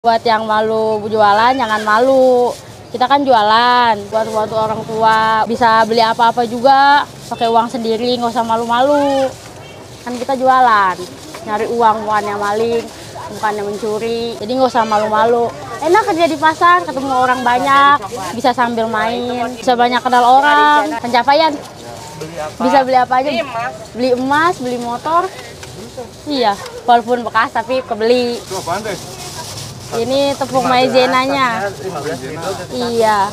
Buat yang malu jualan, jangan malu. Kita kan jualan, buat bantu orang tua. Bisa beli apa-apa juga, pakai uang sendiri, nggak usah malu-malu. Kan kita jualan, nyari uang, bukannya maling, bukannya mencuri. Jadi nggak usah malu-malu. Enak kerja di pasar, ketemu orang banyak, bisa sambil main, bisa banyak kenal orang. Pencapaian, bisa beli apa aja. Beli emas, beli motor. Iya, walaupun bekas tapi kebeli. Itu apaan deh? Ini tepung maizenanya. Iya.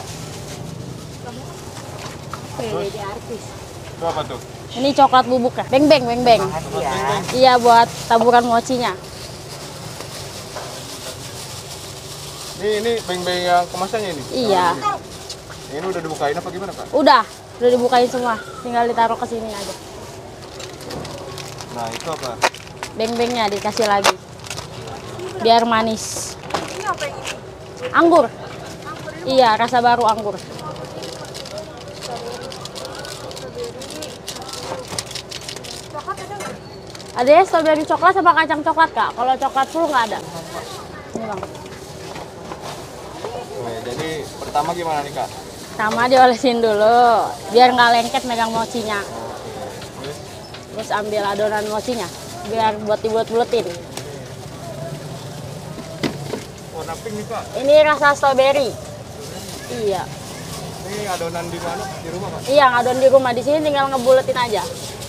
Itu apa tuh? Ini coklat bubuk ya. Beng-beng, beng-beng. Iya, buat taburan mochinya. Ini beng-beng yang kemasannya ini? Iya. Ini udah dibukain apa gimana, Kak? Udah dibukain semua. Tinggal ditaruh ke sini aja. Nah, itu apa? Beng-bengnya dikasih lagi. Biar manis. Anggur. Iya, rasa baru anggur. Ada ya strawberry coklat sama kacang coklat, Kak. Kalau coklat full nggak ada. Ini, Bang. Oke, jadi pertama gimana nih, Kak? Sama diolesin dulu, biar nggak lengket megang mochinya. Terus Terus ambil adonan mochinya, biar buat dibulet-buletin. warna pink nih, Kak. Ini rasa strawberry. Iya. Ini adonan di mana? Di rumah, Kak? Iya, ngadon di rumah. Di sini tinggal ngebuletin aja.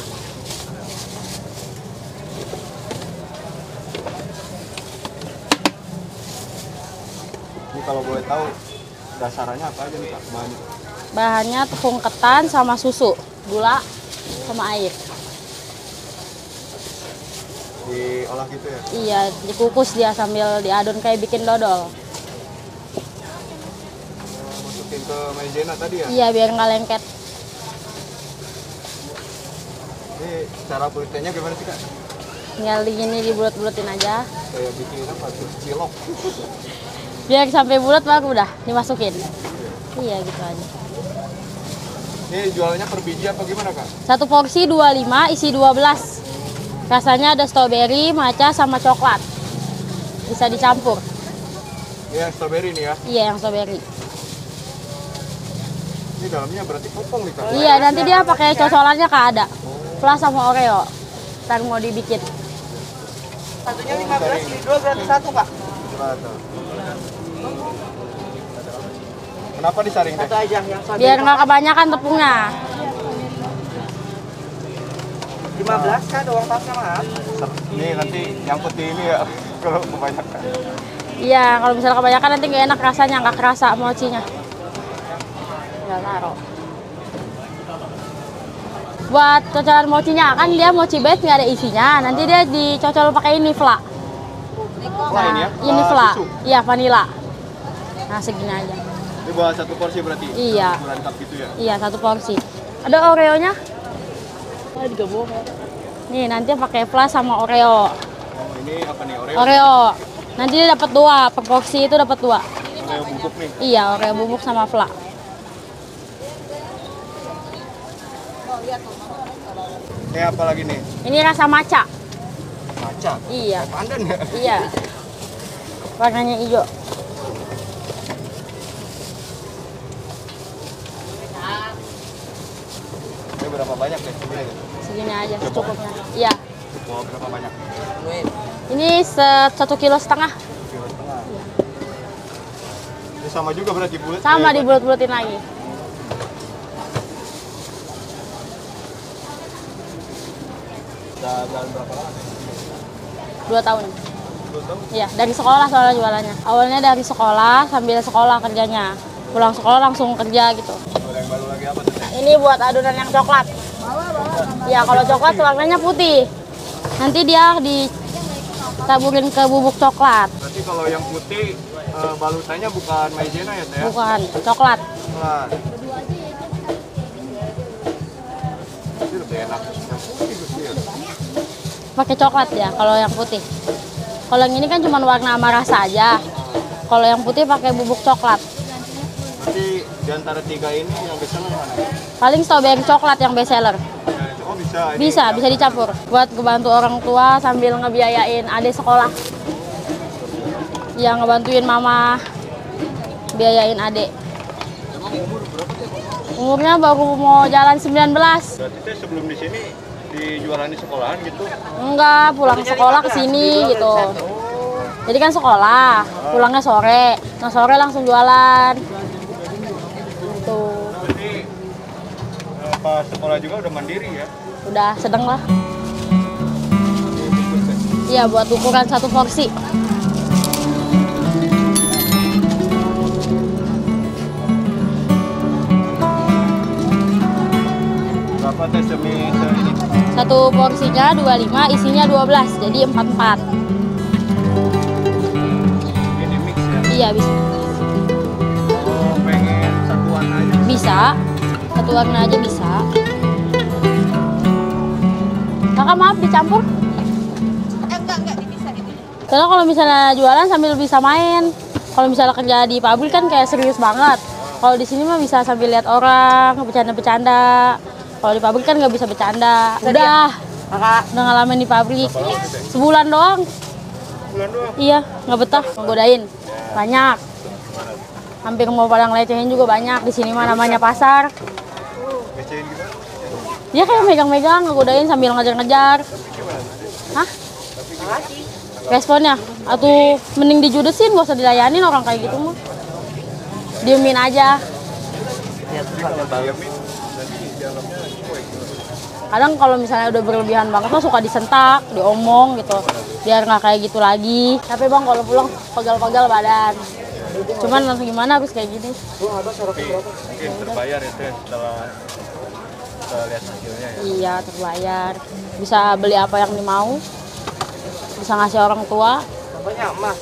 Ini kalau boleh tahu dasarannya apa aja nih, Kak? Bahannya. Bahannya tepung ketan sama susu, gula sama air. Diolah gitu ya? Iya, dikukus dia sambil diadon kayak bikin dodol. Masukin ke maizena tadi ya? Iya, biar nggak lengket. Ini cara bulitnya gimana sih, Kak? Tinggal digini dibulet-buletin aja. Kayak bikin apa tuh? Cilok. Biar sampai bulat baru udah dimasukin. Iya, gitu aja. Ini jualannya per biji apa gimana, Kak? Satu porsi 25, isi 12. Rasanya ada strawberry, matcha, sama coklat. Bisa dicampur. Ini yang strawberry nih ya? Iya, yang strawberry. Ini dalamnya berarti kopong nih, Kak? Iya, nanti dia pakai cocolannya Kak ada. Plus sama Oreo. Ntar mau dibikin. Satunya 15, dijual gratis satu, Kak. Berapa? Kenapa disaring deh? Satu aja yang satu. Biar nggak kebanyakan tepungnya. 15 kan doang pasnya, Mas. Ini nanti nyangkut di ini ya, kalau kebanyakan. Iya, kalau misalnya kebanyakan nanti nggak enak rasanya, nggak kerasa mochinya. Nggak taruh. Buat cocolan mochinya, kan dia mochi base nggak ada isinya. Nanti dia dicocol pakai ini, fla. Wah, ini ya? Ini fla. Susu. Iya, vanilla. Nah, segini aja. Ini buat satu porsi berarti? Iya. Lengkap gitu ya? Iya, satu porsi. Ada Oreo-nya? Nih, nanti pakai fla sama Oreo. Oh, ini apa nih? Oreo? Oreo. Nanti dia dapat 2, per porsi itu dapat 2. Oreo bubuk nih? Iya, Oreo bubuk sama fla. Ini apa lagi nih? Ini rasa matcha. Maca? Iya. Pandan ya? Iya. Warnanya hijau. Ini berapa banyak deh? Segini aja secukupnya. Iya. Mau berapa banyak? Ini 1,5 kilo. Kilo setengah. Ini sama juga berarti bulat? Sama dibulet-buletin lagi. Udah jalan berapa lama? 2 tahun. 2 tahun? Iya, dari sekolah soalnya jualannya. Awalnya dari sekolah, sambil sekolah kerjanya. Pulang sekolah langsung kerja gitu. Kalau yang baru lagi apa tuh? Ini buat adonan yang coklat. Ya, kalau coklat warnanya putih. Nanti dia ditaburin ke bubuk coklat. Berarti kalau yang putih balutannya bukan maizena ya, Teh? Bukan, coklat. Nah. Ini lebih enak. Yang putih Gusti ya. Pakai coklat ya kalau yang putih. Kalau yang ini kan cuma warna sama rasa aja. Kalau yang putih pakai bubuk coklat. Berarti di antara 3 ini yang bestseller mana? Paling strawberry coklat yang best seller. Oh, bisa. Ini Bisa dicampur. Buat ngebantu orang tua sambil ngebiayain adik sekolah. Ya ngebantuin mama biayain adik. Umurnya baru mau jalan 19. Berarti teh sebelum di sini dijualan di sekolahan gitu? Enggak, pulang sekolah ke sini gitu. Jadi kan sekolah, pulangnya sore. Nah sore langsung jualan. Tuh. Berarti pas sekolah juga udah mandiri ya? Udah sedang lah. Iya, buat ukuran 1 porsi. Berapa teh ini? 1 porsinya 25, isinya 12, jadi 44. Ini mix ya? Iya, bisa. Oh, pengen satuan aja? Bisa. Satu warna aja bisa. Kakak maaf dicampur? Enggak bisa gitu. Karena kalau misalnya jualan sambil bisa main. Kalau misalnya kerja di pabrik kan kayak serius banget. Kalau di sini mah bisa sambil lihat orang, bercanda-bercanda. Kalau di pabrik kan nggak bisa bercanda. Udah ngalamin di pabrik. Sebulan doang. Bulan doang? Iya, nggak betah. Menggodain. Banyak. Hampir mau pada ngelecehin juga banyak. Di sini mah namanya pasar. Ngecehin gimana? Dia kayak megang-megang, ngegodain sambil ngejar-ngejar. Hah? Responnya? Atau mending dijudesin, gak usah dilayanin orang kayak gitu mah. Diemin aja. Kadang kalau misalnya udah berlebihan banget tuh suka disentak, diomong gitu. Biar nggak kayak gitu lagi. Tapi bang kalau pulang pegal-pegal badan. Cuman langsung gimana harus kayak gini. Mungkin terbayar ya teh setelah lihat hasilnya ya? Iya, terbayar. Bisa beli apa yang dimau. Bisa ngasih orang tua. Banyak Mas.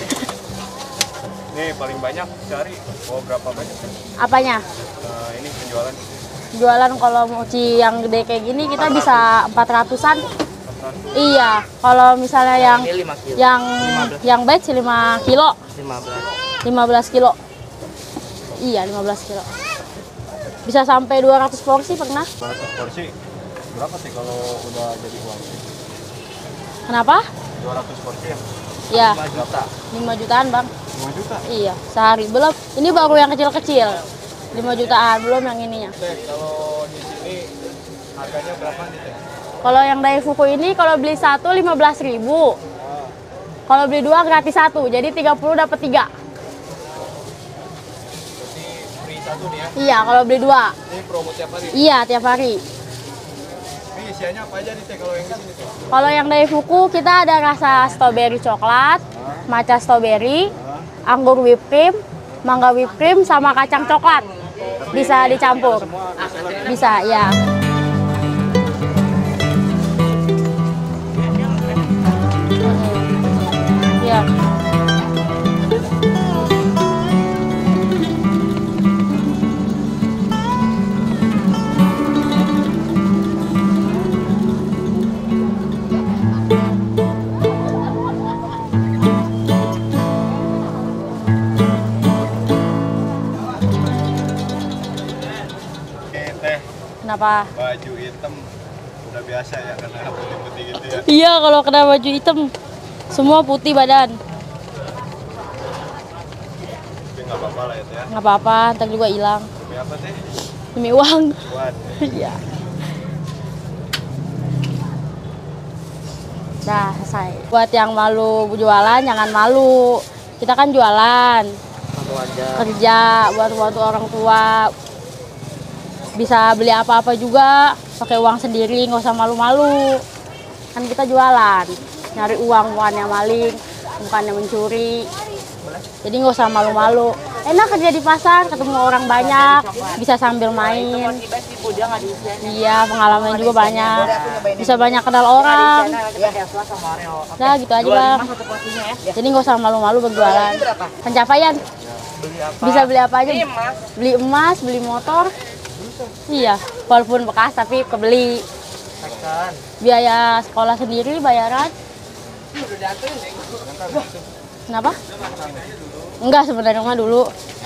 Nih paling banyak cari, berapa banyak? Apanya? Ini penjualan Jualan kalau mochi yang gede kayak gini kita bisa 400-an. Iya, kalau misalnya Ini 5 kilo. yang baik sih 5 kilo. 15. 15 kilo. Iya, 15 kilo. Bisa sampai 200 porsi pernah. 200 porsi berapa sih kalau udah jadi uang? Kenapa? 200 porsi ya? Iya, 5 juta. 5 jutaan bang. 5 juta? Iya, sehari. Belum, ini baru yang kecil-kecil. 5 jutaan, belum yang ininya. Teh, kalau di sini harganya berapa nih teh? Kalau yang Daifuku ini, kalau beli satu 15.000. Kalau beli 2 gratis 1, jadi 30 dapat 3. Berarti free satu nih ya? Iya, kalau beli 2. Ini promo tiap hari? Iya, tiap hari. Ini isiannya apa aja nih teh kalau yang di sini teh? Kalau yang Daifuku kita ada rasa strawberry coklat, matcha strawberry, anggur whipped cream, mangga whipped cream, sama kacang coklat. Bisa dicampur. Bisa, ya. Iya. Oke teh, Kenapa? baju hitam udah biasa ya karena putih-putih gitu ya? Iya, kalau kena baju hitam semua putih badan. Tapi nggak apa-apa lah ya teh ya? Nggak apa-apa, ntar juga hilang. Demi apa teh? Demi uang. Buat Iya. Dah, selesai. Buat yang malu jualan, jangan malu. Kita kan jualan, Satu aja. kerja buat orang tua. Bisa beli apa-apa juga, pakai uang sendiri, nggak usah malu-malu. Kan kita jualan, nyari uang, bukannya maling, bukannya mencuri. Jadi nggak usah malu-malu. Enak kerja di pasar, ketemu orang banyak, bisa sambil main. Iya, pengalaman juga banyak. Bisa banyak kenal orang. Nah, gitu aja bang. Jadi nggak usah malu-malu berjualan. Pencapaian. Bisa beli apa aja. Beli emas, beli motor. Iya, walaupun bekas tapi kebeli. Biaya sekolah sendiri, bayaran. Kenapa? Enggak, sebenarnya mah dulu.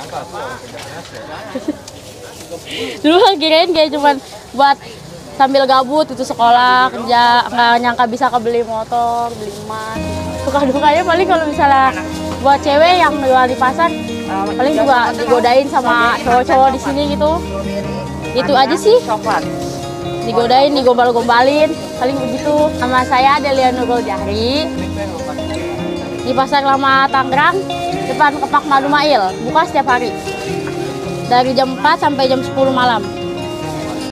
Dulu kirain kayak cuman buat sambil gabut itu sekolah, kerja, nggak nyangka bisa kebeli motor, beli emas. Suka dukanya paling kalau misalnya Buat cewek yang jual di pasar, paling juga digodain sama cowok-cowok di sini gitu. Itu aja sih. Coklat. Digodain, digombal-gombalin, paling begitu. Nama saya Delia Nurul Jahri. Di Pasar Lama Tangerang, depan Kepak Madumail, buka setiap hari. Dari jam 4 sampai jam 10 malam.